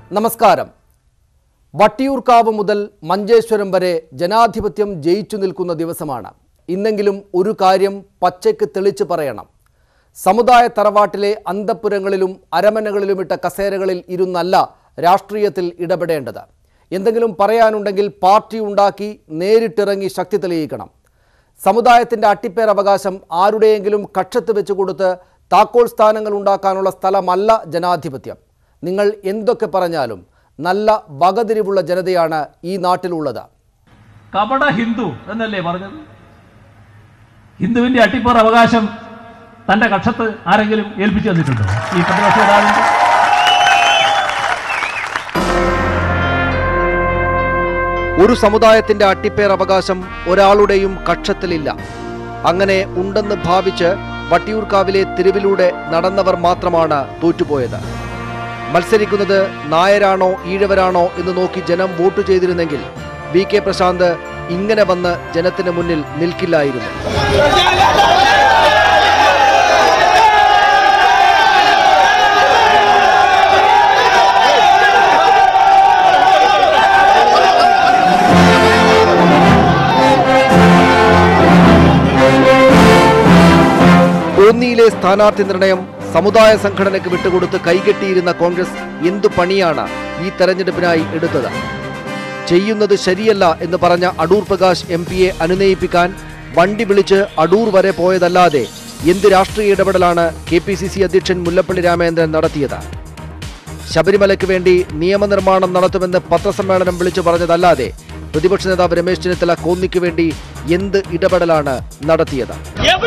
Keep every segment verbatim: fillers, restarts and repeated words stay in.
നമസ്കാരം. വട്ടിയൂർക്കാവ് മുതൽ മഞ്ചേശ്വരം വരെ ജനാധിപത്യം ജയിച്ചു നിൽക്കുന്ന ദിവസമാണ്. ഇന്നെങ്കിലും ഒരു കാര്യം പച്ചയ്ക്ക് തെളിച്ചു പറയണം. സമുദായ തറവാട്ടിലെ അന്തഃപുരങ്ങളിലും അരമനകളിലുമിട്ട കസേരകളിൽ ഇരുന്നല്ല രാഷ്ട്രീയത്തിൽ ഇടപെടേണ്ടത്. എന്തെങ്കിലും പറയാനുണ്ടെങ്കിൽ പാർട്ടി ഉണ്ടാക്കി നേരിട്ടിറങ്ങി ശക്തി തെളിയിക്കണം. സമുദായത്തിൻ്റെ അട്ടിപ്പേർ അവകാശം ആരുടെയെങ്കിലും കക്ഷത്ത് വെച്ച് കൊടുത്ത് താക്കോൽ സ്ഥാനങ്ങൾ ഉണ്ടാക്കാനുള്ള സ്ഥലമല്ല ജനാധിപത്യം. നിങ്ങൾ എന്തൊക്കെ പറഞ്ഞാലും നല്ല വകതിരിവുള്ള ജനതയാണ് ഈ നാട്ടിലുള്ളത്. കപട ഹിന്ദു എന്നല്ലേ പറഞ്ഞത്? ഹിന്ദുവിന്റെ അട്ടിപ്പേർ അവകാശം തന്റെ കക്ഷത്ത് ആരെങ്കിലും ഏൽപ്പിച്ചു തന്നിട്ടുണ്ടോ ഈ പ്രതിപക്ഷ നേതാവിന്? ഒരു സമുദായത്തിന്റെ അട്ടിപ്പേർ അവകാശം ഒരാളുടെയും കക്ഷത്തിലില്ല. അങ്ങനെ ഉണ്ടെന്ന് ഭാവിച്ച് വട്ടിയൂർക്കാവിലെ തെരുവിലൂടെ നടന്നവർ മാത്രമാണ് തോറ്റുപോയത്. മത്സരിക്കുന്നത് നായരാണോ ഈഴവരാണോ എന്ന് നോക്കി ജനം വോട്ട് ചെയ്തിരുന്നെങ്കിൽ വി കെ പ്രശാന്ത് ഇങ്ങനെ വന്ന് ജനത്തിന് മുന്നിൽ നിൽക്കില്ലായിരുന്നു. കോന്നിയിലെ സ്ഥാനാർത്ഥി നിർണയം സമുദായ സംഘടനയ്ക്ക് വിട്ടുകൊടുത്ത് കൈകെട്ടിയിരുന്ന കോൺഗ്രസ് എന്തു പണിയാണ് ഈ തെരഞ്ഞെടുപ്പിനായി എടുത്തത്? ചെയ്യുന്നത് ശരിയല്ല എന്ന് പറഞ്ഞ അടൂർ പ്രകാശ് എം പിയെ അനുനയിപ്പിക്കാൻ വണ്ടി വിളിച്ച് അടൂർ വരെ പോയതല്ലാതെ എന്ത് രാഷ്ട്രീയ ഇടപെടലാണ് കെ പി സി സി അധ്യക്ഷൻ മുല്ലപ്പള്ളി രാമചന്ദ്രൻ നടത്തിയത്? ശബരിമലയ്ക്ക് വേണ്ടി നിയമനിർമ്മാണം നടത്തുമെന്ന് പത്രസമ്മേളനം വിളിച്ചു പറഞ്ഞതല്ലാതെ പ്രതിപക്ഷ നേതാവ് രമേശ് ചെന്നിത്തല കോന്നിക്ക് വേണ്ടി എന്ത് ഇടപെടലാണ് നടത്തിയത്?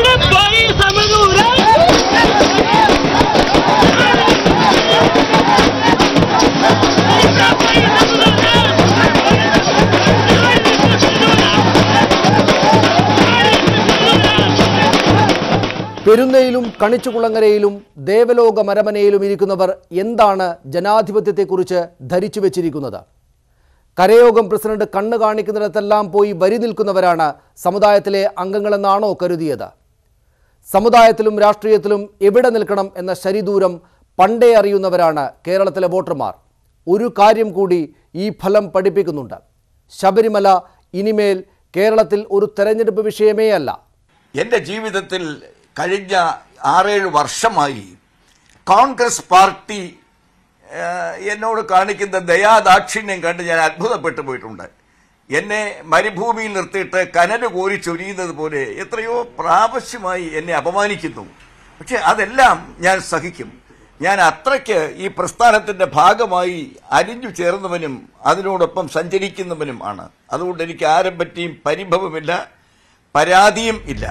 പെരുന്നയിലും കണിച്ചുകുളങ്ങരയിലും ദേവലോക മരമനയിലും ഇരിക്കുന്നവർ എന്താണ് ജനാധിപത്യത്തെക്കുറിച്ച് ധരിച്ചു വെച്ചിരിക്കുന്നത്? കരയോഗം പ്രസിഡന്റ് കണ്ണ് കാണിക്കുന്നിടത്തെല്ലാം പോയി വരി നിൽക്കുന്നവരാണ് സമുദായത്തിലെ അംഗങ്ങളെന്നാണോ കരുതിയത്? സമുദായത്തിലും രാഷ്ട്രീയത്തിലും എവിടെ നിൽക്കണം എന്ന ശരിദൂരം പണ്ടേ അറിയുന്നവരാണ് കേരളത്തിലെ വോട്ടർമാർ. ഒരു കാര്യം കൂടി ഈ ഫലം പഠിപ്പിക്കുന്നുണ്ട്. ശബരിമല ഇനിമേൽ കേരളത്തിൽ ഒരു തെരഞ്ഞെടുപ്പ് വിഷയമേ അല്ല. എൻ്റെ ജീവിതത്തിൽ കഴിഞ്ഞ ആറേഴ് വർഷമായി കോൺഗ്രസ് പാർട്ടി എന്നോട് കാണിക്കുന്ന ദയാദാക്ഷിണ്യം കണ്ട് ഞാൻ അത്ഭുതപ്പെട്ടു പോയിട്ടുണ്ട്. എന്നെ മരുഭൂമിയിൽ നിർത്തിയിട്ട് കനല് കോരി ചൊരിയുന്നത് പോലെ എത്രയോ പ്രാവശ്യമായി എന്നെ അപമാനിക്കുന്നു. പക്ഷെ അതെല്ലാം ഞാൻ സഹിക്കും. ഞാൻ അത്രയ്ക്ക് ഈ പ്രസ്ഥാനത്തിൻ്റെ ഭാഗമായി അലിഞ്ഞു ചേർന്നവനും അതിനോടൊപ്പം സഞ്ചരിക്കുന്നവനും ആണ്. അതുകൊണ്ട് എനിക്ക് ആരെ പറ്റിയും പരിഭവമില്ല, പരാതിയും ഇല്ല.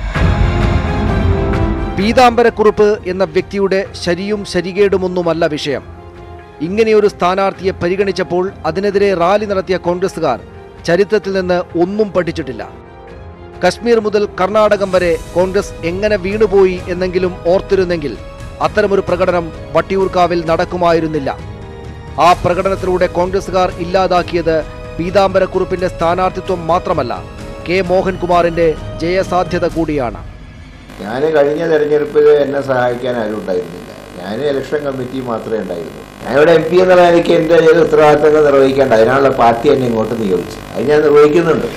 പീതാംബരക്കുറുപ്പ് എന്ന വ്യക്തിയുടെ ശരിയും ശരികേടുമൊന്നുമല്ല വിഷയം. ഇങ്ങനെയൊരു സ്ഥാനാർത്ഥിയെ പരിഗണിച്ചപ്പോൾ അതിനെതിരെ റാലി നടത്തിയ കോൺഗ്രസുകാർ ചരിത്രത്തിൽ നിന്ന് ഒന്നും പഠിച്ചിട്ടില്ല. കശ്മീർ മുതൽ കർണാടകം വരെ കോൺഗ്രസ് എങ്ങനെ വീണുപോയി എന്നെങ്കിലും ഓർത്തിരുന്നെങ്കിൽ അത്തരമൊരു പ്രകടനം വട്ടിയൂർക്കാവിൽ നടക്കുമായിരുന്നില്ല. ആ പ്രകടനത്തിലൂടെ കോൺഗ്രസുകാർ ഇല്ലാതാക്കിയത് പീതാംബരക്കുറുപ്പിന്റെ സ്ഥാനാർത്ഥിത്വം മാത്രമല്ല, കെ മോഹൻകുമാറിന്റെ ജയസാധ്യത കൂടിയാണ്. ഞാൻ കഴിഞ്ഞ തെരഞ്ഞെടുപ്പിൽ എന്നെ സഹായിക്കാൻ ആരും ഉണ്ടായിരുന്നില്ല. ഞാൻ ഇലക്ഷൻ കമ്മിറ്റി മാത്രമേ ഉണ്ടായിരുന്നു. ഞാനിവിടെ എം പി എന്നുള്ള എനിക്ക് എൻ്റെ ചില ഉത്തരവാദിത്തങ്ങൾ നിർവഹിക്കേണ്ട, അതിനാണുള്ള പാർട്ടി എന്നെ ഇങ്ങോട്ട് നിയോഗിച്ചു. അത് ഞാൻ നിർവഹിക്കുന്നുണ്ട്.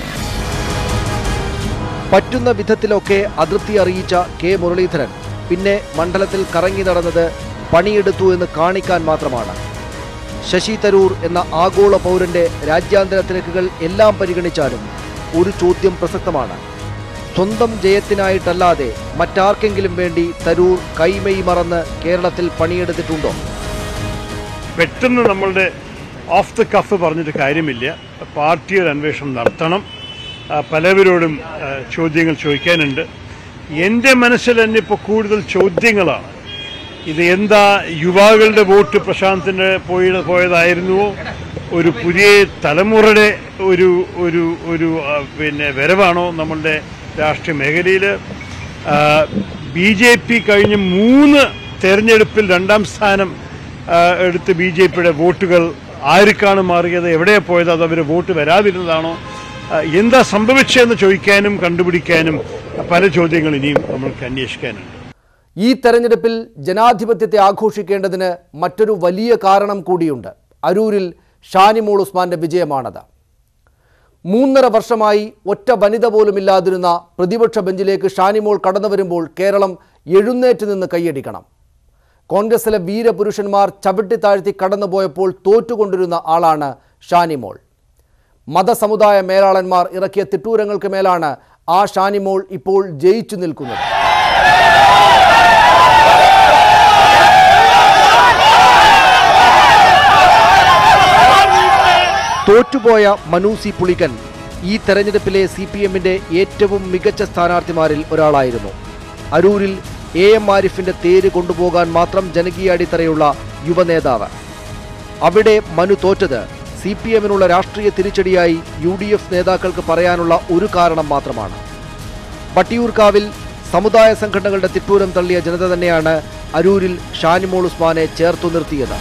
പറ്റുന്ന വിധത്തിലൊക്കെ അതൃപ്തി അറിയിച്ച കെ മുരളീധരൻ പിന്നെ മണ്ഡലത്തിൽ കറങ്ങി നടന്നത് പണിയെടുത്തു എന്ന് കാണിക്കാൻ മാത്രമാണ്. ശശി തരൂർ എന്ന ആഗോള പൗരന്റെ രാജ്യാന്തര തിരക്കുകൾ എല്ലാം പരിഗണിച്ചാലും ഒരു ചോദ്യം പ്രസക്തമാണ്. സ്വന്തം ജയത്തിനായിട്ടല്ലാതെ മറ്റാർക്കെങ്കിലും വേണ്ടി തരൂർ കൈമെയ് മറന്ന് കേരളത്തിൽ പണിയെടുത്തിട്ടുണ്ടോ? പെട്ടെന്ന് നമ്മളുടെ ഓഫ് ദ കഫ് പറഞ്ഞിട്ട് കാര്യമില്ല. പാർട്ടി ഒരു അന്വേഷണം നടത്തണം. പലവരോടും ചോദ്യങ്ങൾ ചോദിക്കാനുണ്ട്. എൻ്റെ മനസ്സിൽ തന്നെ ഇപ്പോൾ കൂടുതൽ ചോദ്യങ്ങളാണ്. ഇത് എന്താ, യുവാക്കളുടെ വോട്ട് പ്രശാന്തിന് പോയി പോയതായിരുന്നുവോ? ഒരു പുതിയ തലമുറയുടെ ഒരു ഒരു ഒരു പിന്നെ വരവാണോ നമ്മളുടെ രാഷ്ട്രീയ മേഖലയിൽ? ബി ജെ പി കഴിഞ്ഞ മൂന്ന് തെരഞ്ഞെടുപ്പിൽ രണ്ടാം സ്ഥാനം എടുത്ത് ബി ജെ പിയുടെ വോട്ടുകൾ ആർക്കാണ് മാറിയത്? എവിടെയാണ് പോയത്? അത് അവർ വോട്ട് വരാതിരുന്നതാണോ? എന്താ സംഭവിച്ചതെന്ന് ചോദിക്കാനും കണ്ടുപിടിക്കാനും പല ചോദ്യങ്ങൾ ഇനിയും നമ്മൾക്ക് അന്വേഷിക്കാനുണ്ട്. ഈ തെരഞ്ഞെടുപ്പിൽ ജനാധിപത്യത്തെ ആഘോഷിക്കേണ്ടതിന് മറ്റൊരു വലിയ കാരണം കൂടിയുണ്ട്. അരൂരിൽ ഷാനിമോൾ ഉസ്മാന്റെ വിജയമാണത്. മൂന്നര വർഷമായി ഒറ്റ വനിത പോലുമില്ലാതിരുന്ന പ്രതിപക്ഷ ബെഞ്ചിലേക്ക് ഷാനിമോൾ കടന്നു വരുമ്പോൾ കേരളം എഴുന്നേറ്റ് നിന്ന് കൈയടിക്കണം. കോൺഗ്രസിലെ വീരപുരുഷന്മാർ ചവിട്ടി താഴ്ത്തി കടന്നുപോയപ്പോൾ തോറ്റുകൊണ്ടിരുന്ന ആളാണ് ഷാനിമോൾ. മതസമുദായ മേലാളന്മാർ ഇറക്കിയ തിട്ടൂരങ്ങൾക്ക് മേലാണ് ആ ഷാനിമോൾ ഇപ്പോൾ ജയിച്ചു നിൽക്കുന്നത്. തോറ്റുപോയ മനൂസി പുളിക്കൻ ഈ തെരഞ്ഞെടുപ്പിലെ സി പി എമ്മിൻ്റെ ഏറ്റവും മികച്ച സ്ഥാനാർത്ഥിമാരിൽ ഒരാളായിരുന്നു. അരൂരിൽ എ എം ആരിഫിൻ്റെ തേര് കൊണ്ടുപോകാൻ മാത്രം ജനകീയ അടിത്തറയുള്ള യുവനേതാവ്. അവിടെ മനു തോറ്റത് സി പി എമ്മിനുള്ള രാഷ്ട്രീയ തിരിച്ചടിയായി യു ഡി എഫ് നേതാക്കൾക്ക് പറയാനുള്ള ഒരു കാരണം മാത്രമാണ്. വട്ടിയൂർക്കാവിൽ സമുദായ സംഘടനകളുടെ തിട്ടൂരം തള്ളിയ ജനത തന്നെയാണ് അരൂരിൽ ഷാനിമോൾ ഉസ്മാനെ ചേർത്തു നിർത്തിയത്.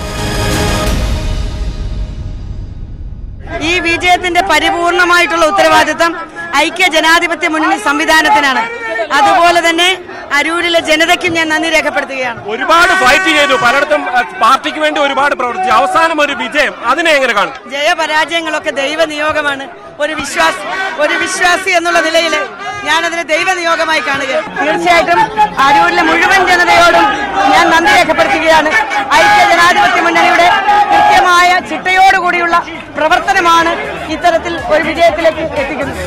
ഈ വിജയത്തിന്റെ പരിപൂർണമായിട്ടുള്ള ഉത്തരവാദിത്തം ഐക്യ ജനാധിപത്യ മുന്നണി സംവിധാനത്തിനാണ്. അതുപോലെ തന്നെ അരൂരിലെ ജനതയ്ക്കും ഞാൻ നന്ദി രേഖപ്പെടുത്തുകയാണ്. ഒരുപാട് ഫൈറ്റ് ചെയ്തു, പലയിടത്തും പാർട്ടിക്ക് വേണ്ടി ഒരുപാട് പ്രവർത്തിച്ചു. അവസാനം ഒരു വിജയം, അതിനെ എങ്ങനെ കാണും? ജയപരാജയങ്ങളൊക്കെ ദൈവനിയോഗമാണ്. ഒരു വിശ്വാസി ഒരു വിശ്വാസി എന്നുള്ള നിലയിൽ ഞാനതിനെ ദൈവനിയോഗമായി കാണുകയാണ്. തീർച്ചയായിട്ടും അരൂരിലെ മുഴുവൻ ജനതയോടും ഞാൻ നന്ദി രേഖപ്പെടുത്തുകയാണ്. ഐക്യ ജനാധിപത്യ മുന്നണിയുടെ കൃത്യമായ ചിട്ടയോടുകൂടിയുള്ള പ്രവർത്തനമാണ് ഇത്തരത്തിൽ ഒരു വിജയത്തിലേക്ക് എത്തിക്കുന്നത്.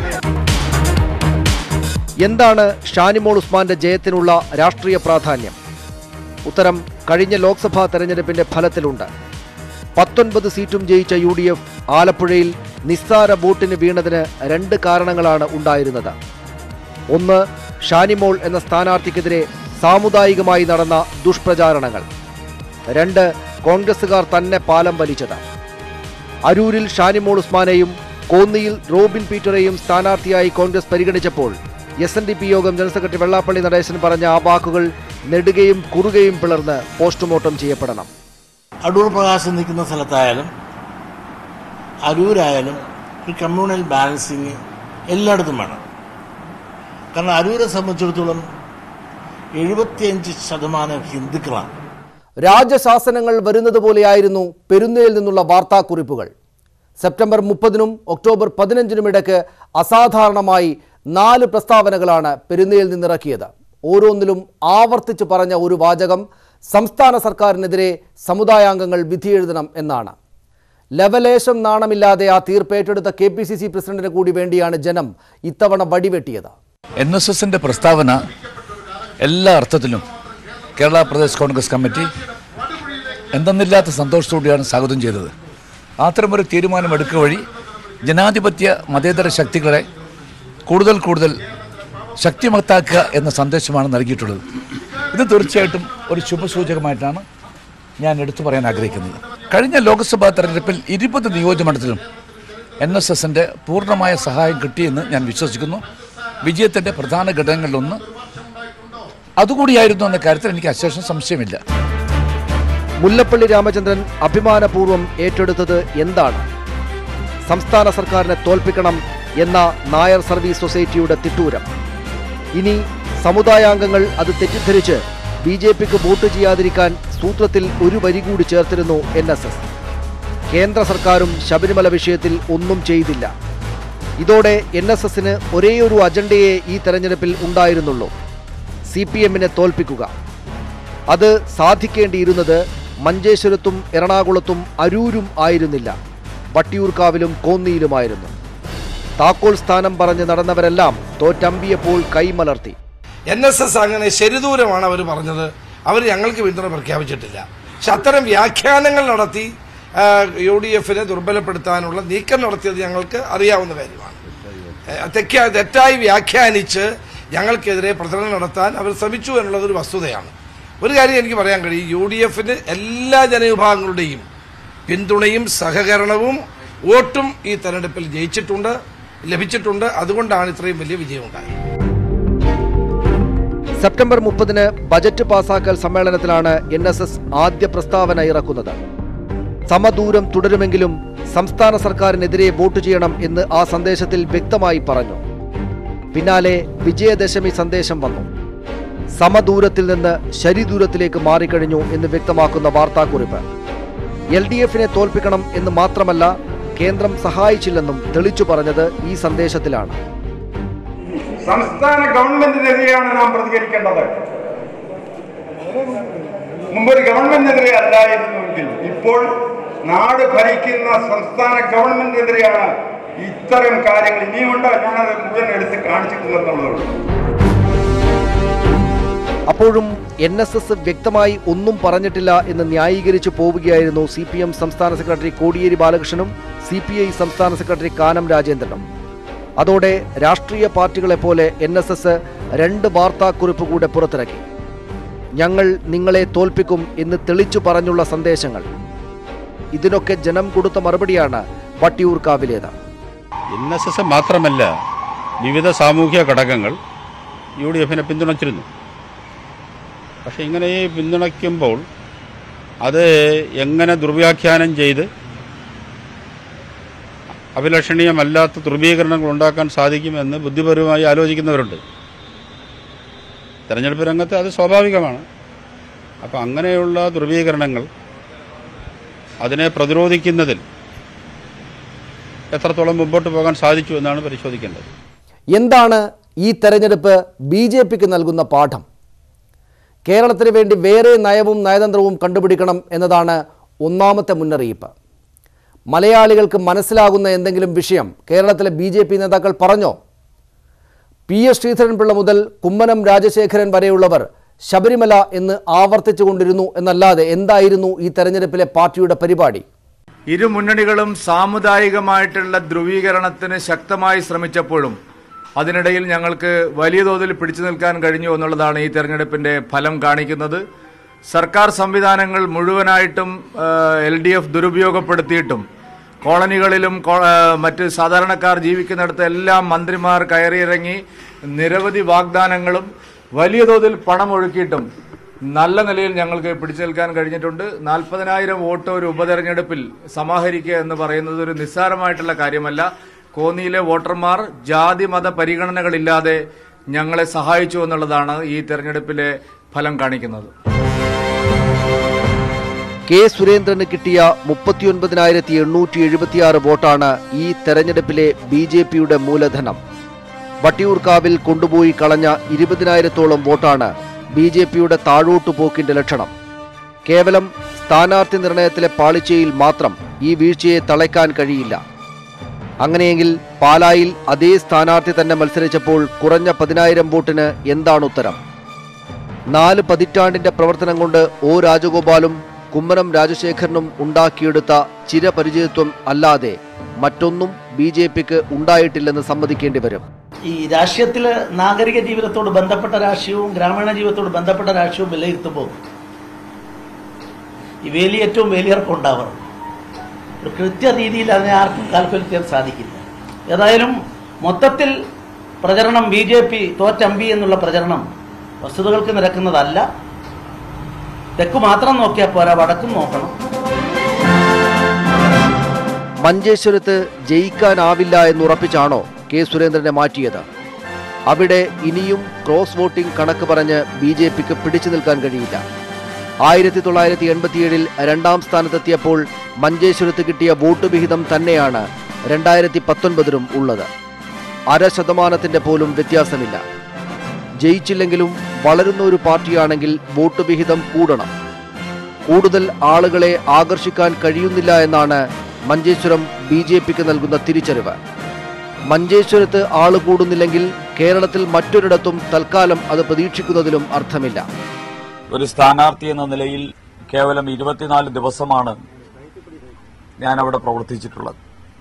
എന്താണ് ഷാനിമോൾ ഉസ്മാന്റെ ജയത്തിനുള്ള രാഷ്ട്രീയ പ്രാധാന്യം? ഉത്തരം കഴിഞ്ഞ ലോക്സഭാ തെരഞ്ഞെടുപ്പിന്റെ ഫലത്തിലുണ്ട്. പത്തൊൻപത് സീറ്റും ജയിച്ച യു ഡി എഫ് ആലപ്പുഴയിൽ നിസ്സാര വോട്ടിന് വീണതിന് രണ്ട് കാരണങ്ങളാണ് ഉണ്ടായിരുന്നത്. ഒന്ന്, ഷാനിമോൾ എന്ന സ്ഥാനാർത്ഥിക്കെതിരെ സാമുദായികമായി നടന്ന ദുഷ്പ്രചാരണങ്ങൾ. രണ്ട്, കോൺഗ്രസുകാർ തന്നെ പാലം വലിച്ചത്. അരൂരിൽ ഷാനിമോൾ ഉസ്മാനെയും കോന്നിയിൽ റോബിൻ പീറ്ററെയും സ്ഥാനാർത്ഥിയായി കോൺഗ്രസ് പരിഗണിച്ചപ്പോൾ എസ് എൻ ഡി പി യോഗം ജനറൽ സെക്രട്ടറി വെള്ളാപ്പള്ളി നടേശൻ പറഞ്ഞ ആ വാക്കുകൾ നെടുകയും കുറുകയും പിളർന്ന് പോസ്റ്റ്മോർട്ടം ചെയ്യപ്പെടണം. അടൂർ പ്രകാശം നിൽക്കുന്ന സ്ഥലത്തായാലും അരൂരായാലും ഒരു കമ്മ്യൂണൽ ബാലൻസിങ് എല്ലായിടത്തും വേണം. കാരണം അരൂരെ സംബന്ധിച്ചിടത്തോളം എഴുപത്തിയഞ്ച് ശതമാനം ഹിന്ദുക്കളാണ്. രാജശാസനങ്ങൾ വരുന്നത് പോലെയായിരുന്നു പെരുന്നയിൽ നിന്നുള്ള വാർത്താക്കുറിപ്പുകൾ. സെപ്റ്റംബർ മുപ്പതിനും ഒക്ടോബർ പതിനഞ്ചിനും ഇടയ്ക്ക് അസാധാരണമായി നാല് പ്രസ്താവനകളാണ് പെരുന്നയിൽ നിന്നിറക്കിയത്. ഓരോന്നിലും ആവർത്തിച്ച് പറഞ്ഞ ഒരു വാചകം സംസ്ഥാന സർക്കാരിനെതിരെ സമുദായാംഗങ്ങൾ വിധിയെഴുതണം എന്നാണ്. ലവലേശം നാണമില്ലാതെ ആ തീർപ്പേറ്റെടുത്ത കെ പി സി സി പ്രസിഡന്റിന് കൂടി വേണ്ടിയാണ് ജനം ഇത്തവണ വടിവെട്ടിയത്. എൻ എസ് എസിൻ്റെ പ്രസ്താവന എല്ലാ അർത്ഥത്തിലും കേരള പ്രദേശ് കോൺഗ്രസ് കമ്മിറ്റി എന്തെന്നില്ലാത്ത സന്തോഷത്തോടെയാണ് സ്വാഗതം ചെയ്തത്. അത്തരമൊരു തീരുമാനമെടുക്കുക വഴി ജനാധിപത്യ മതേതര ശക്തികളെ കൂടുതൽ കൂടുതൽ ശക്തിമത്താക്കുക എന്ന സന്ദേശമാണ് നൽകിയിട്ടുള്ളത്. ഇത് തീർച്ചയായിട്ടും ഒരു ശുഭസൂചകമായിട്ടാണ് ഞാൻ എടുത്തു പറയാൻ ആഗ്രഹിക്കുന്നത്. കഴിഞ്ഞ ലോക്സഭാ തെരഞ്ഞെടുപ്പിൽ ഇരുപത് നിയോജകമണ്ഡലത്തിലും എൻ എസ് എസിൻ്റെ പൂർണ്ണമായ സഹായം കിട്ടിയെന്ന് ഞാൻ വിശ്വസിക്കുന്നു. വിജയത്തിൻ്റെ പ്രധാന ഘടകങ്ങളിലൊന്ന് അതുകൂടിയായിരുന്നു എന്ന കാര്യത്തിൽ എനിക്ക് അശേഷം സംശയമില്ല. മുല്ലപ്പള്ളി രാമചന്ദ്രൻ അഭിമാനപൂർവ്വം ഏറ്റെടുത്തത് എന്താണ്? സംസ്ഥാന സർക്കാരിനെ തോൽപ്പിക്കണം എന്ന നായർ സർവീസ് സൊസൈറ്റിയുടെ തിട്ടൂരം. ഇനി സമുദായാംഗങ്ങൾ അത് തെറ്റിദ്ധരിച്ച് ബി ജെ പിക്ക് വോട്ട് ചെയ്യാതിരിക്കാൻ സൂത്രത്തിൽ ഒരു വരി കൂടി ചേർത്തിരുന്നു എൻ എസ് എസ്. കേന്ദ്ര സർക്കാരും ശബരിമല വിഷയത്തിൽ ഒന്നും ചെയ്തില്ല. ഇതോടെ എൻ എസ് എസിന് ഒരേയൊരു അജണ്ടയെ ഈ തെരഞ്ഞെടുപ്പിൽ ഉണ്ടായിരുന്നുള്ളൂ: സി പി എമ്മിനെ തോൽപ്പിക്കുക. അത് സാധിക്കേണ്ടിയിരുന്നത് മഞ്ചേശ്വരത്തും എറണാകുളത്തും അരൂരും ആയിരുന്നില്ല, വട്ടിയൂർക്കാവിലും കോന്നിയിലുമായിരുന്നു. താക്കോൽ സ്ഥാനം പറഞ്ഞ് നടന്നവരെല്ലാം തോറ്റമ്പിയപ്പോൾ കൈമലർത്തി. എൻ എസ് എസ് അങ്ങനെ ശരിദൂരമാണ് അവർ പറഞ്ഞത്. അവർ ഞങ്ങൾക്ക് പിന്തുണ പ്രഖ്യാപിച്ചിട്ടില്ല. പക്ഷെ അത്തരം വ്യാഖ്യാനങ്ങൾ നടത്തി യു ഡി എഫിനെ ദുർബലപ്പെടുത്താനുള്ള നീക്കം നടത്തിയത് ഞങ്ങൾക്ക് അറിയാവുന്ന കാര്യമാണ്. തെറ്റാ തെറ്റായി വ്യാഖ്യാനിച്ച് ഞങ്ങൾക്കെതിരെ പ്രചരണം നടത്താൻ അവർ ശ്രമിച്ചു എന്നുള്ളതൊരു വസ്തുതയാണ്. ഒരു കാര്യം എനിക്ക് പറയാൻ കഴിയും, യു ഡി എഫിന് എല്ലാ ജനവിഭാഗങ്ങളുടെയും പിന്തുണയും സഹകരണവും വോട്ടും ഈ തെരഞ്ഞെടുപ്പിൽ ജയിച്ചിട്ടുണ്ട്, ലഭിച്ചിട്ടുണ്ട്. അതുകൊണ്ടാണ് ഇത്രയും വലിയ വിജയം ഉണ്ടായത്. സെപ്റ്റംബർ മുപ്പതിന് ബജറ്റ് പാസാക്കൽ സമ്മേളനത്തിലാണ് എൻ എസ് എസ് ആദ്യ പ്രസ്താവന ഇറക്കുന്നത്. സമദൂരം തുടരുമെങ്കിലും സംസ്ഥാന സർക്കാരിനെതിരെ വോട്ട് ചെയ്യണം എന്ന് ആ സന്ദേശത്തിൽ വ്യക്തമായി പറഞ്ഞു. പിന്നാലെ വിജയദശമി സന്ദേശം വന്നു. സമദൂരത്തിൽ നിന്ന് ശരിദൂരത്തിലേക്ക് മാറിക്കഴിഞ്ഞു എന്ന് വ്യക്തമാക്കുന്ന വാർത്താക്കുറിപ്പ്. എൽ ഡി എഫിനെ തോൽപ്പിക്കണം എന്ന് മാത്രമല്ല, കേന്ദ്രം സഹായിച്ചില്ലെന്നും തെളിച്ചു പറഞ്ഞത് ഈ സന്ദേശത്തിലാണ്. സംസ്ഥാന ഗവൺമെന്റിനെതിരെയാണ് നാം പ്രതികരിക്കേണ്ടത്. മുമ്പൊരു ഗവൺമെന്റിനെതിരെ അല്ലായിരുന്നുവെങ്കിൽ ഇപ്പോൾ നാട് ഭരിക്കുന്ന സംസ്ഥാന ഗവൺമെന്റിനെതിരെയാണ് ഇത്തരം കാര്യങ്ങൾ. ഇനിയുണ്ട്, ഞാനത് മുഴുവൻ എടുത്ത് കാണിച്ചിട്ടില്ലെന്നുള്ളതുള്ളൂ. അപ്പോഴും എൻ എസ് എസ് വ്യക്തമായി ഒന്നും പറഞ്ഞിട്ടില്ല എന്ന് ന്യായീകരിച്ചു പോവുകയായിരുന്നു സി പി എം സംസ്ഥാന സെക്രട്ടറി കോടിയേരി ബാലകൃഷ്ണനും സി പി ഐ സംസ്ഥാന സെക്രട്ടറി കാനം രാജേന്ദ്രനും. അതോടെ രാഷ്ട്രീയ പാർട്ടികളെപ്പോലെ എൻ എസ് എസ് രണ്ട് വാർത്താക്കുറിപ്പ് കൂടെ പുറത്തിറക്കി. ഞങ്ങൾ നിങ്ങളെ തോൽപ്പിക്കും എന്ന് തെളിച്ചു പറഞ്ഞുള്ള സന്ദേശങ്ങൾ. ഇതിനൊക്കെ ജനം കൊടുത്ത മറുപടിയാണ് വട്ടിയൂർക്കാവിലേത്. എൻ എസ് എസ് മാത്രമല്ല, വിവിധ സാമൂഹ്യ ഘടകങ്ങൾ യു ഡി എഫിനെ പിന്തുണച്ചിരുന്നു. പക്ഷേ ഇങ്ങനെ പിന്തുണയ്ക്കുമ്പോൾ അത് എങ്ങനെ ദുർവ്യാഖ്യാനം ചെയ്ത് അഭിലഷണീയമല്ലാത്ത ധ്രുവീകരണങ്ങൾ ഉണ്ടാക്കാൻ സാധിക്കുമെന്ന് ബുദ്ധിപരമായി ആലോചിക്കുന്നവരുണ്ട്. തെരഞ്ഞെടുപ്പ് രംഗത്ത് അത് സ്വാഭാവികമാണ്. അപ്പോൾ അങ്ങനെയുള്ള ധ്രുവീകരണങ്ങൾ അതിനെ പ്രതിരോധിക്കുന്നതിൽ എത്രത്തോളം മുമ്പോട്ട് പോകാൻ സാധിച്ചു എന്നാണ് പരിശോധിക്കേണ്ടത്. എന്താണ് ഈ തെരഞ്ഞെടുപ്പ് ബി ജെ പിക്ക് നൽകുന്ന പാഠം? കേരളത്തിന് വേണ്ടി വേറെ നയവും നയതന്ത്രവും കണ്ടുപിടിക്കണം എന്നതാണ് ഒന്നാമത്തെ മുന്നറിയിപ്പ്. മലയാളികൾക്ക് മനസ്സിലാകുന്ന എന്തെങ്കിലും വിഷയം കേരളത്തിലെ ബി ജെ പി നേതാക്കൾ പറഞ്ഞോ? പി എസ് ശ്രീധരൻപിള്ള മുതൽ കുമ്മനം രാജശേഖരൻ വരെയുള്ളവർ ശബരിമല എന്ന് ആവർത്തിച്ചു കൊണ്ടിരുന്നു എന്നല്ലാതെ എന്തായിരുന്നു ഈ തെരഞ്ഞെടുപ്പിലെ പാർട്ടിയുടെ പരിപാടി? ഇരു മുന്നണികളും സാമുദായികമായിട്ടുള്ള ധ്രുവീകരണത്തിന് ശക്തമായി ശ്രമിച്ചപ്പോഴും അതിനിടയിൽ ഞങ്ങൾക്ക് വലിയ തോതിൽ പിടിച്ചു നിൽക്കാൻ കഴിഞ്ഞു എന്നുള്ളതാണ് ഈ തെരഞ്ഞെടുപ്പിന്റെ ഫലം കാണിക്കുന്നത്. സർക്കാർ സംവിധാനങ്ങൾ മുഴുവനായിട്ടും എൽ ഡി എഫ് ദുരുപയോഗപ്പെടുത്തിയിട്ടും കോളനികളിലും മറ്റ് സാധാരണക്കാർ ജീവിക്കുന്നിടത്ത് എല്ലാം മന്ത്രിമാർ കയറിയിറങ്ങി നിരവധി വാഗ്ദാനങ്ങളും വലിയ തോതിൽ പണം ഒഴുക്കിയിട്ടും നല്ല നിലയിൽ ഞങ്ങൾക്ക് പിടിച്ചു നിൽക്കാൻ കഴിഞ്ഞിട്ടുണ്ട്. നാൽപ്പതിനായിരം വോട്ട് ഒരു ഉപതെരഞ്ഞെടുപ്പിൽ സമാഹരിക്കുക എന്ന് പറയുന്നത് ഒരു നിസ്സാരമായിട്ടുള്ള കാര്യമല്ല. കോന്നിയിലെ വോട്ടർമാർ ജാതി മത പരിഗണനകളില്ലാതെ ഞങ്ങളെ സഹായിച്ചു എന്നുള്ളതാണ് ഈ തെരഞ്ഞെടുപ്പിലെ ഫലം കാണിക്കുന്നത്. കെ സുരേന്ദ്രന് കിട്ടിയ മുപ്പത്തിയൊൻപതിനായിരത്തി എണ്ണൂറ്റി എഴുപത്തിയാറ് വോട്ടാണ് ഈ തെരഞ്ഞെടുപ്പിലെ ബി ജെ പിയുടെ മൂലധനം. വട്ടിയൂർക്കാവിൽ കൊണ്ടുപോയി കളഞ്ഞ ഇരുപതിനായിരത്തോളം വോട്ടാണ് ബി ജെ പിയുടെ താഴോട്ടുപോക്കിന്റെ ലക്ഷണം. കേവലം സ്ഥാനാർത്ഥി നിർണയത്തിലെ പാളിച്ചയിൽ മാത്രം ഈ വീഴ്ചയെ തളയ്ക്കാൻ കഴിയില്ല. അങ്ങനെയെങ്കിൽ പാലായിൽ അതേ സ്ഥാനാർത്ഥി തന്നെ മത്സരിച്ചപ്പോൾ കുറഞ്ഞ പതിനായിരം വോട്ടിന് എന്താണ് ഉത്തരം? നാല് പതിറ്റാണ്ടിന്റെ പ്രവർത്തനം കൊണ്ട് ഒ രാജഗോപാലും കുമ്മനം രാജശേഖരനും ഉണ്ടാക്കിയെടുത്ത ചിരപരിചിതത്വം അല്ലാതെ മറ്റൊന്നും ബി ജെ പിക്ക് ഉണ്ടായിട്ടില്ലെന്ന് സമ്മതിക്കേണ്ടി വരും. ഈ രാഷ്ട്രീയത്തിൽ നാഗരിക ജീവിതത്തോട് ബന്ധപ്പെട്ട രാഷ്ട്രീയവും ഗ്രാമീണ ജീവിതത്തോട് ബന്ധപ്പെട്ട രാഷ്ട്രീയവും വിലയിരുത്തുമ്പോൾ ഈ വേലിയേറ്റവും വേലിയിറക്കം ഉണ്ടാവണം. ഒരു കൃത്യ രീതിയിൽ അതിനെ ആർക്കും കാൽക്കുലേറ്റ് ചെയ്യാൻ സാധിക്കില്ല. ഏതായാലും മൊത്തത്തിൽ പ്രചരണം ബി ജെ പി തോറ്റമ്പി എന്നുള്ള പ്രചരണം വസ്തുതകൾക്ക് നിരക്കുന്നതല്ല. തെക്ക് മാത്രം നോക്കിയാൽ പോരാ, വടക്കും നോക്കണം. മഞ്ചേശ്വരത്ത് ജയിക്കാനാവില്ല എന്നുറപ്പിച്ചാണോ കെ സുരേന്ദ്രനെ മാറ്റിയത്? അവിടെ ഇനിയും ക്രോസ് വോട്ടിംഗ് കണക്ക് പറഞ്ഞ് ബി ജെ പിക്ക് പിടിച്ചു നിൽക്കാൻ കഴിയില്ല. ആയിരത്തി തൊള്ളായിരത്തി എൺപത്തിയേഴിൽ രണ്ടാം സ്ഥാനത്തെത്തിയപ്പോൾ മഞ്ചേശ്വരത്ത് കിട്ടിയ വോട്ട് വിഹിതം തന്നെയാണ് രണ്ടായിരത്തി പത്തൊൻപതിലും ഉള്ളത്. അര ശതമാനത്തിന്റെ പോലും വ്യത്യാസമില്ല. ജയിച്ചില്ലെങ്കിലും വളരുന്ന ഒരു പാർട്ടിയാണെങ്കിൽ വോട്ട് വിഹിതം കൂടണം. കൂടുതൽ ആളുകളെ ആകർഷിക്കാൻ കഴിയുന്നില്ല എന്നാണ് മഞ്ചേശ്വരം ബി ജെ പിക്ക് നൽകുന്ന തിരിച്ചറിവ്. മഞ്ചേശ്വരത്ത് ആള് കൂടുന്നില്ലെങ്കിൽ കേരളത്തിൽ മറ്റൊരിടത്തും തൽക്കാലം അത് പ്രതീക്ഷിക്കുന്നതിലും അർത്ഥമില്ല. ഒരു സ്ഥാനാർത്ഥി എന്ന നിലയിൽ കേവലം ഇരുപത്തിനാല് ദിവസമാണ് ഞാൻ അവിടെ പ്രവർത്തിച്ചിട്ടുള്ളത്.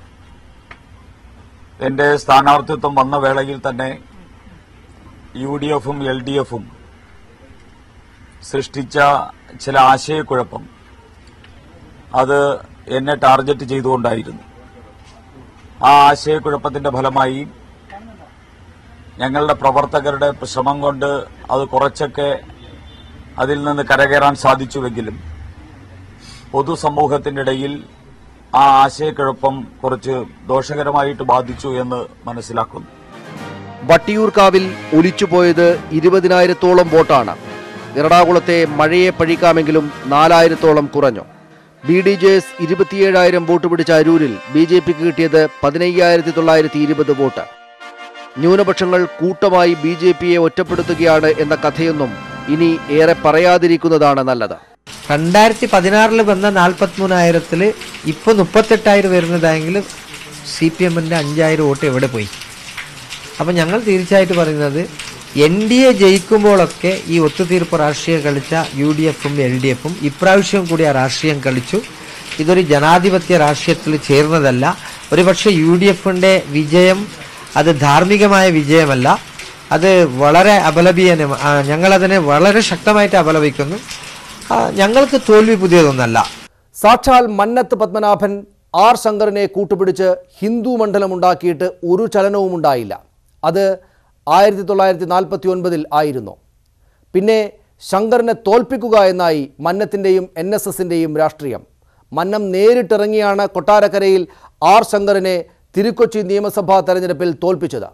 എന്റെ സ്ഥാനാർത്ഥിത്വം വന്ന വേളയിൽ തന്നെ യു ഡി എഫും എൽ ഡി എഫും സൃഷ്ടിച്ച ചില ആശയക്കുഴപ്പം അത് എന്നെ ടാർഗറ്റ് ചെയ്തുകൊണ്ടായിരുന്നു. ആ ആശയക്കുഴപ്പത്തിന്റെ ഫലമായി ഞങ്ങളുടെ പ്രവർത്തകരുടെ ശ്രമം കൊണ്ട് അത് കുറച്ചൊക്കെ അതിൽ നിന്ന് കരകയറാൻ സാധിച്ചുവെങ്കിലും പൊതുസമൂഹത്തിന്റെ ഇടയിൽ ആ ആശയക്കുഴപ്പം കുറച്ച് ദോഷകരമായിട്ട് ബാധിച്ചു എന്ന് മനസ്സിലാക്കുന്നു. വട്ടിയൂർക്കാവിൽ ഒലിച്ചുപോയത് ഇരുപതിനായിരത്തോളം വോട്ടാണ്. എറണാകുളത്തെ മഴയെ പഴിക്കാമെങ്കിലും നാലായിരത്തോളം കുറഞ്ഞു. ബി ഡി ജെ എസ് ഇരുപത്തിയേഴായിരം വോട്ട് പിടിച്ച അരൂരിൽ ബി ജെ പിക്ക് കിട്ടിയത് പതിനയ്യായിരത്തി തൊള്ളായിരത്തി ഇരുപത് വോട്ട്. ന്യൂനപക്ഷങ്ങൾ കൂട്ടമായി ബി ജെ പിയെ ഒറ്റപ്പെടുത്തുകയാണ് എന്ന കഥയൊന്നും ഇനി ഏറെ പറയാതിരിക്കുന്നതാണ് നല്ലത്. രണ്ടായിരത്തി പതിനാറിൽ വന്ന നാൽപ്പത്തി മൂന്നായിരത്തിൽ ഇപ്പോൾ മുപ്പത്തെട്ടായിരം വരുന്നതായെങ്കിൽ സി പി എമ്മിൻ്റെ അഞ്ചായിരം വോട്ട് എവിടെ പോയി? അപ്പം ഞങ്ങൾ തീർച്ചയായിട്ടും പറയുന്നത് എൻ ഡി എ ജയിക്കുമ്പോഴൊക്കെ ഈ ഒത്തുതീർപ്പ് രാഷ്ട്രീയം കളിച്ച യു ഡി എഫും എൽ ഡി എഫും ഇപ്രാവശ്യം കൂടി ആ രാഷ്ട്രീയം കളിച്ചു. ഇതൊരു ജനാധിപത്യ രാഷ്ട്രീയത്തിൽ ചേർന്നതല്ല. ഒരുപക്ഷെ യു ഡി എഫിൻ്റെ വിജയം അത് ധാർമ്മികമായ വിജയമല്ല, അത് വളരെ അപലപീയനം. ഞങ്ങളതിനെ വളരെ ശക്തമായിട്ട് അപലപിക്കുന്നു. ഞങ്ങൾക്ക് തോൽവി പുതിയതൊന്നല്ല. സാക്ഷാൽ മന്നത്ത് പത്മനാഭൻ ആർ ശങ്കറിനെ കൂട്ടുപിടിച്ച് ഹിന്ദു മണ്ഡലം ഉണ്ടാക്കിയിട്ട് ഒരു ചലനവും ഉണ്ടായില്ല. അത് ആയിരത്തി തൊള്ളായിരത്തി നാൽപ്പത്തി ഒൻപതിൽ ആയിരുന്നു. പിന്നെ ശങ്കറിനെ തോൽപ്പിക്കുക എന്നായി മന്നത്തിൻ്റെയും എൻ എസ് എസിൻ്റെയും രാഷ്ട്രീയം. മന്നം നേരിട്ടിറങ്ങിയാണ് കൊട്ടാരക്കരയിൽ ആർ ശങ്കറിനെ തിരുക്കൊച്ചി നിയമസഭാ തെരഞ്ഞെടുപ്പിൽ തോൽപ്പിച്ചത്.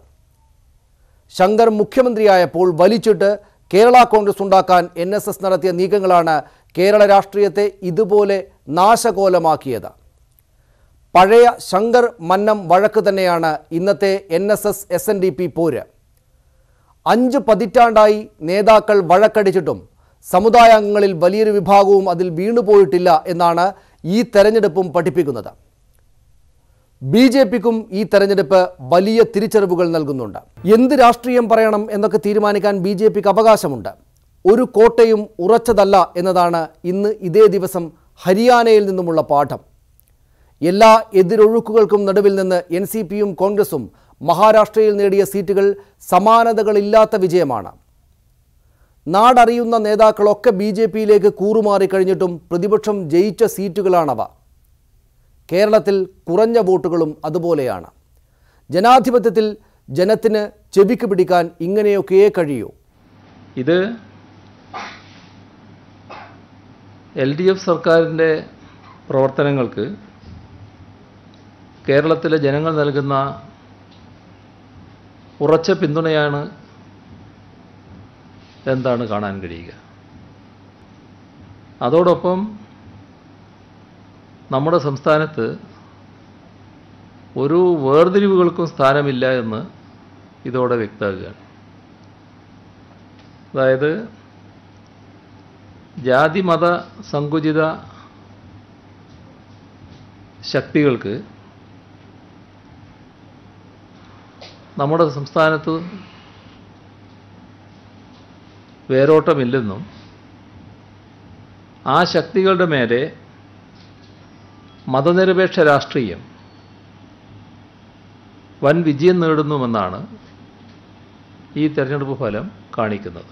ശങ്കർ മുഖ്യമന്ത്രിയായപ്പോൾ വലിച്ചിട്ട് കേരള കോൺഗ്രസ് ഉണ്ടാക്കാൻ എൻ എസ് എസ് നടത്തിയ നീക്കങ്ങളാണ് കേരള രാഷ്ട്രീയത്തെ ഇതുപോലെ നാശകോലമാക്കിയത്. പഴയ ശങ്കർ മന്നം വഴക്ക് തന്നെയാണ് ഇന്നത്തെ N S S S N D P പോര്. അഞ്ച് പതിറ്റാണ്ടായി നേതാക്കൾ വഴക്കടിച്ചിട്ടും സമുദായാംഗങ്ങളിൽ വലിയൊരു വിഭാഗവും അതിൽ വീണുപോയിട്ടില്ല എന്നാണ് ഈ തെരഞ്ഞെടുപ്പും പഠിപ്പിക്കുന്നത്. ബി ജെ പിക്കും ഈ തെരഞ്ഞെടുപ്പ് വലിയ തിരിച്ചറിവുകൾ നൽകുന്നുണ്ട്. എന്ത് രാഷ്ട്രീയം പറയണം എന്നൊക്കെ തീരുമാനിക്കാൻ ബി ജെ പിക്ക് അവകാശമുണ്ട്. ഒരു കോട്ടയും ഉറച്ചതല്ല എന്നതാണ് ഇന്ന് ഇതേ ദിവസം ഹരിയാനയിൽ നിന്നുമുള്ള പാഠം. എല്ലാ എതിരൊഴുക്കുകൾക്കും നടുവിൽ നിന്ന് എൻ സി പിയും കോൺഗ്രസും മഹാരാഷ്ട്രയിൽ നേടിയ സീറ്റുകൾ സമാനതകളില്ലാത്ത വിജയമാണ്. നാടറിയുന്ന നേതാക്കളൊക്കെ ബി ജെ പിയിലേക്ക് കൂറുമാറിക്കഴിഞ്ഞിട്ടും പ്രതിപക്ഷം ജയിച്ച സീറ്റുകളാണവ. കേരളത്തിൽ കുറഞ്ഞ വോട്ടുകളും അതുപോലെയാണ്. ജനാധിപത്യത്തിൽ ജനത്തിന് ചെവിക്ക് പിടിക്കാൻ ഇങ്ങനെയൊക്കെ കഴിയൂ. ഇത് എൽ ഡി എഫ് സർക്കാരിൻ്റെ പ്രവർത്തനങ്ങൾക്ക് കേരളത്തിലെ ജനങ്ങൾ നൽകുന്ന ഉറച്ച പിന്തുണയാണ് എന്താണ് കാണാൻ കഴിയുക. അതോടൊപ്പം നമ്മുടെ സംസ്ഥാനത്ത് ഒരു വേർതിരിവുകൾക്കും സ്ഥാനമില്ല എന്ന് ഇതോടെ വ്യക്തമാകുകയാണ്. അതായത് ജാതി മത സങ്കുചിത ശക്തികൾക്ക് നമ്മുടെ സംസ്ഥാനത്ത് വേരോട്ടമില്ലെന്നും ആ ശക്തികളുടെ മേലെ മതനിരപേക്ഷ രാഷ്ട്രീയം വൻ വിജയം നേടുന്നുവെന്നാണ് ഈ തെരഞ്ഞെടുപ്പ് ഫലം കാണിക്കുന്നത്.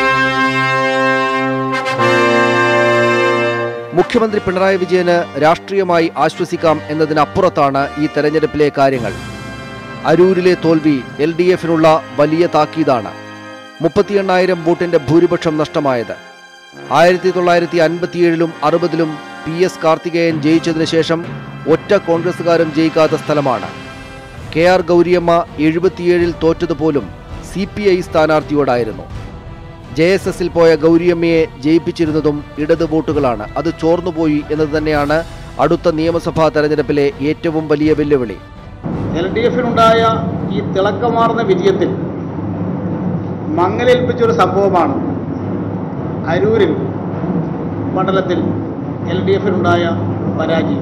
മുഖ്യമന്ത്രി പിണറായി വിജയന് രാഷ്ട്രീയമായി ആശ്വസിക്കാം എന്നതിനപ്പുറത്താണ് ഈ തെരഞ്ഞെടുപ്പിലെ കാര്യങ്ങൾ. അരൂരിലെ തോൽവി എൽ ഡി എഫിനുള്ള വലിയ താക്കീതാണ്. മുപ്പത്തി എണ്ണായിരം വോട്ടിന്റെ ഭൂരിപക്ഷം നഷ്ടമായത്. ആയിരത്തി തൊള്ളായിരത്തി അൻപത്തിയേഴിലും അറുപതിലും പി എസ് കാർത്തികേയൻ ജയിച്ചതിന് ശേഷം ഒറ്റ കോൺഗ്രസുകാരും ജയിക്കാത്ത സ്ഥലമാണ്. കെ ആർ ഗൗരിയമ്മ എഴുപത്തിയേഴിൽ തോറ്റതുപോലും സി പി ഐ സ്ഥാനാർത്ഥിയോടായിരുന്നു. ജെ എസ് എസിൽ പോയ ഗൗരിയമ്മയെ ജയിപ്പിച്ചിരുന്നതും ഇടത് വോട്ടുകളാണ്. അത് ചോർന്നുപോയി എന്നത് തന്നെയാണ് അടുത്ത നിയമസഭാ തെരഞ്ഞെടുപ്പിലെ ഏറ്റവും വലിയ വെല്ലുവിളി. എൽ ഡി എഫിനുണ്ടായ ഈ തിളക്കമാർന്ന വിജയത്തിൽ മങ്ങലേൽപ്പിച്ചൊരു സംഭവമാണ് അരൂരിൽ മണ്ഡലത്തിൽ എൽ ഡി എഫിനുണ്ടായ പരാജയം.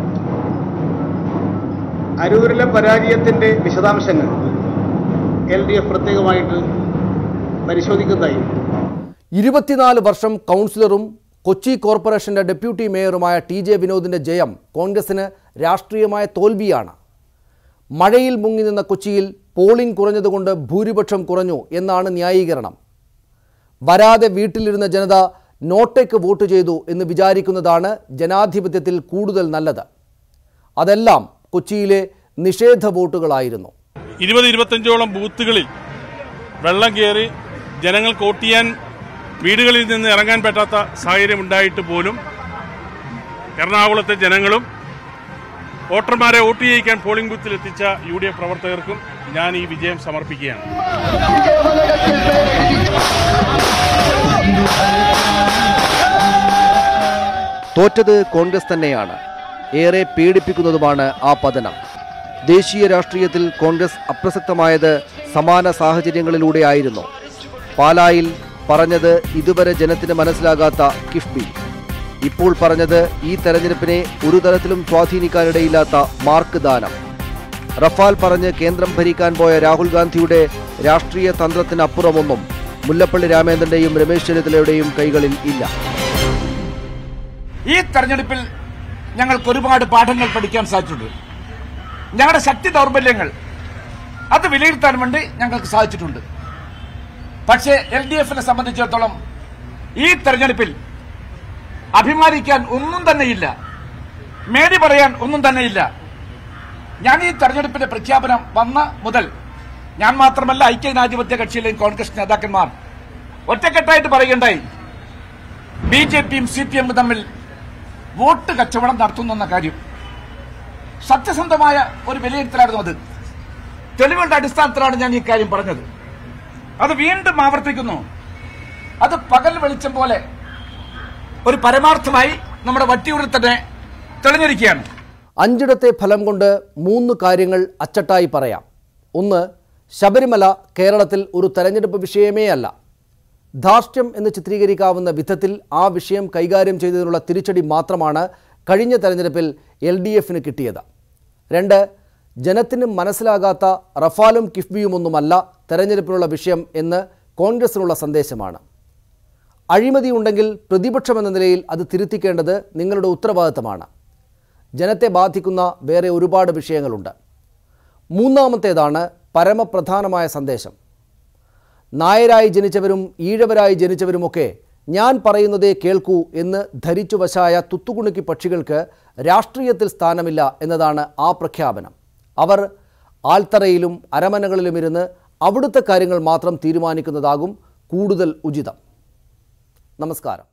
അരൂരിലെ പരാജയത്തിൻ്റെ വിശദാംശങ്ങൾ എൽ ഡി എഫ് പ്രത്യേകമായിട്ട് പരിശോധിക്കുന്നതായി. ഇരുപത്തിനാല് വർഷം കൗൺസിലറും കൊച്ചി കോർപ്പറേഷന്റെ ഡെപ്യൂട്ടി മേയറുമായ ടി ജെ വിനോദിന്റെ ജയം കോൺഗ്രസിന് രാഷ്ട്രീയമായ തോൽവിയാണ്. മഴയിൽ മുങ്ങി നിന്ന കൊച്ചിയിൽ പോളിംഗ് കുറഞ്ഞതുകൊണ്ട് ഭൂരിപക്ഷം കുറഞ്ഞു എന്നാണ് ന്യായീകരണം. വരാതെ വീട്ടിലിരുന്ന ജനത നോട്ടയ്ക്ക് വോട്ട് ചെയ്തു എന്ന് വിചാരിക്കുന്നതാണ് ജനാധിപത്യത്തിൽ കൂടുതൽ നല്ലത്. അതെല്ലാം കൊച്ചിയിലെ നിഷേധ വോട്ടുകളായിരുന്നു. ഇരുപത് ഇരുപത്തഞ്ചോളം ബൂത്തുകളിൽ വെള്ളം കയറി ജനങ്ങൾക്ക് വോട്ട് ചെയ്യാൻ വീടുകളിൽ നിന്ന് ഇറങ്ങാൻ പറ്റാത്ത സാഹചര്യം ഉണ്ടായിട്ട് പോലും എറണാകുളത്തെ ജനങ്ങളും വോട്ടർമാരെ വോട്ട് ചെയ്യിക്കാൻ പോളിംഗ് ബൂത്തിൽ എത്തിച്ച യു ഡി എഫ് പ്രവർത്തകർക്കും ഞാൻ ഈ വിജയം സമർപ്പിക്കുകയാണ്. തോറ്റത് കോൺഗ്രസ് തന്നെയാണ്. ഏറെ പേടിപ്പിക്കുന്നതുമാണ് ആ പതനം. ദേശീയ രാഷ്ട്രീയത്തിൽ കോൺഗ്രസ് അപ്രസക്തമായത് സമാന സാഹചര്യങ്ങളിലൂടെയായിരുന്നു. പാലായിൽ പറഞ്ഞത് ഇതുവരെ ജനത്തിന് മനസ്സിലാകാത്ത കിഫ്ബി, ഇപ്പോൾ പറഞ്ഞത് ഈ തെരഞ്ഞെടുപ്പിനെ ഒരു തരത്തിലും സ്വാധീനിക്കാനിടയില്ലാത്ത മാർക്ക് ദാനം. റഫാൽ പറഞ്ഞ് കേന്ദ്രം ഭരിക്കാൻ പോയ രാഹുൽ ഗാന്ധിയുടെ രാഷ്ട്രീയ തന്ത്രത്തിനപ്പുറമൊന്നും മുല്ലപ്പള്ളി രാമചന്ദ്രന്റെയും രമേശ് ചെന്നിത്തലയുടെയും കൈകളിൽ ഇല്ല. ഈ തെരഞ്ഞെടുപ്പിൽ ഞങ്ങൾക്ക് ഒരുപാട് പാഠങ്ങൾ പഠിക്കാൻ സാധിച്ചിട്ടുണ്ട്. ഞങ്ങളുടെ ശക്തി ദൗർബല്യങ്ങൾ അത് വിലയിരുത്താൻ വേണ്ടി ഞങ്ങൾക്ക് സാധിച്ചിട്ടുണ്ട്. പക്ഷേ എൽ ഡി എഫിനെ സംബന്ധിച്ചിടത്തോളം ഈ തെരഞ്ഞെടുപ്പിൽ അഭിമാനിക്കാൻ ഒന്നും തന്നെയില്ല, മേടി പറയാൻ ഒന്നും തന്നെയില്ല. ഞാൻ ഈ തെരഞ്ഞെടുപ്പിന്റെ പ്രഖ്യാപനം വന്ന മുതൽ ഞാൻ മാത്രമല്ല ഐക്യജനാധിപത്യ കക്ഷിയിലെയും കോൺഗ്രസ് നേതാക്കന്മാർ ഒറ്റക്കെട്ടായിട്ട് പറയുകയുണ്ടായി, ബി ജെ പിയും സി പി എമ്മും തമ്മിൽ വോട്ട് കച്ചവടം നടത്തുന്നെന്ന കാര്യം. സത്യസന്ധമായ ഒരു വിലയിരുത്തലായിരുന്നു അത്. തെളിവുകളുടെ അടിസ്ഥാനത്തിലാണ് ഞാൻ ഈ കാര്യം പറഞ്ഞത്. അത് വീണ്ടും ആവർത്തിക്കുന്നു. അത് പകൽ വെളിച്ചം പോലെ ഒരു പരമാർത്ഥമായി നമ്മുടെ വട്ടിയൂരിൽ തന്നെ തെളിഞ്ഞിരിക്കുകയാണ്. അഞ്ചിടത്തെ ഫലം കൊണ്ട് മൂന്ന് കാര്യങ്ങൾ അച്ചട്ടായി പറയാം. ഒന്ന്, ശബരിമല കേരളത്തിൽ ഒരു തെരഞ്ഞെടുപ്പ് വിഷയമേ അല്ല. ധാർഷ്ട്യം എന്ന് ചിത്രീകരിക്കാവുന്ന വിധത്തിൽ ആ വിഷയം കൈകാര്യം ചെയ്തതിനുള്ള തിരിച്ചടി മാത്രമാണ് കഴിഞ്ഞ തെരഞ്ഞെടുപ്പിൽ എൽ ഡി എഫിന് കിട്ടിയത്. രണ്ട്, ജനത്തിന് മനസ്സിലാകാത്ത റഫാലും കിഫ്ബിയുമൊന്നുമല്ല തെരഞ്ഞെടുപ്പിനുള്ള വിഷയം എന്ന് കോൺഗ്രസിനുള്ള സന്ദേശമാണ്. അഴിമതിയുണ്ടെങ്കിൽ പ്രതിപക്ഷമെന്ന നിലയിൽ അത് തിരുത്തിക്കേണ്ടത് നിങ്ങളുടെ ഉത്തരവാദിത്തമാണ്. ജനത്തെ ബാധിക്കുന്ന വേറെ ഒരുപാട് വിഷയങ്ങളുണ്ട്. മൂന്നാമത്തേതാണ് പരമപ്രധാനമായ സന്ദേശം. നായരായി ജനിച്ചവരും ഈഴവരായി ജനിച്ചവരുമൊക്കെ ഞാൻ പറയുന്നതേ കേൾക്കൂ എന്ന് ധരിച്ചു വശായ തുത്തുകുണുക്കി പക്ഷികൾക്ക് രാഷ്ട്രീയത്തിൽ സ്ഥാനമില്ല എന്നതാണ് ആ പ്രഖ്യാപനം. അവർ ആൽത്തറയിലും അരമനകളിലുമിരുന്ന് അവിടുത്തെ കാര്യങ്ങൾ മാത്രം തീരുമാനിക്കുന്നതാകും കൂടുതൽ ഉചിതം. നമസ്കാരം.